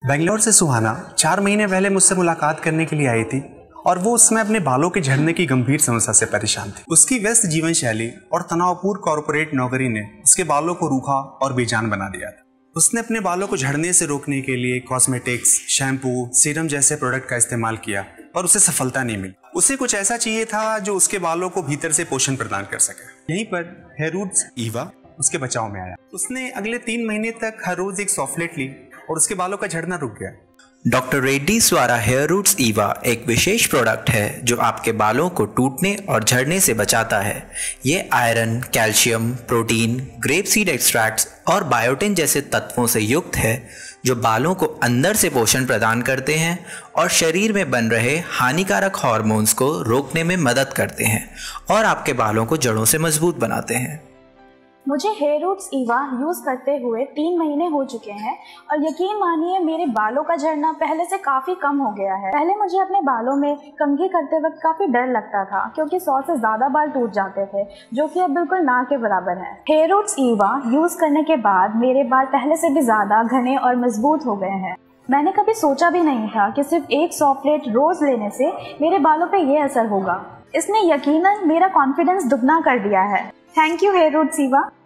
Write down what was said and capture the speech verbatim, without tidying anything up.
बेंगलोर से सुहाना चार महीने पहले मुझसे मुलाकात करने के लिए आई थी और वो उस समय अपने बालों के झड़ने की गंभीर समस्या से परेशान थी। उसकी व्यस्त जीवन शैली और तनावपूर्ण कॉर्पोरेट नौकरी ने उसके बालों को रूखा और बेजान बना दिया था। उसने अपने बालों को झड़ने से रोकने के लिए कॉस्मेटिक्स, शैम्पू, सीरम जैसे प्रोडक्ट का इस्तेमाल किया पर उसे सफलता नहीं मिली। उसे कुछ ऐसा चाहिए था जो उसके बालों को भीतर से पोषण प्रदान कर सके। यहीं पर हेयर रूट्स ईवा उसके बचाव में आया। उसने अगले तीन महीने तक हर रोज एक सॉफ्टलेट ली और उसके बालों का झड़ना रुक गया। डॉक्टर रेड्डीज द्वारा हेयर रूट्स ईवा एक विशेष प्रोडक्ट है जो आपके बालों को टूटने और झड़ने से बचाता है। ये iron, calcium, protein, grape seed extracts और बायोटिन जैसे तत्वों से युक्त है जो बालों को अंदर से पोषण प्रदान करते हैं और शरीर में बन रहे हानिकारक हार्मोन्स को रोकने में मदद करते हैं और आपके बालों को जड़ों से मजबूत बनाते हैं। मुझे हेयर रूट्स ईवा यूज़ करते हुए तीन महीने हो चुके हैं और यकीन मानिए मेरे बालों का झड़ना पहले से काफ़ी कम हो गया है। पहले मुझे अपने बालों में कंघी करते वक्त काफ़ी डर लगता था क्योंकि सौ से ज़्यादा बाल टूट जाते थे, जो कि अब बिल्कुल ना के बराबर है। हेयर रूट्स ईवा यूज़ करने के बाद मेरे बाल पहले से भी ज़्यादा घने और मजबूत हो गए हैं। मैंने कभी सोचा भी नहीं था कि सिर्फ एक सॉफ्टलेट रोज़ लेने से मेरे बालों पर यह असर होगा। इसने यकीनन मेरा कॉन्फिडेंस दुगना कर दिया है। Thank you hair roots Eva.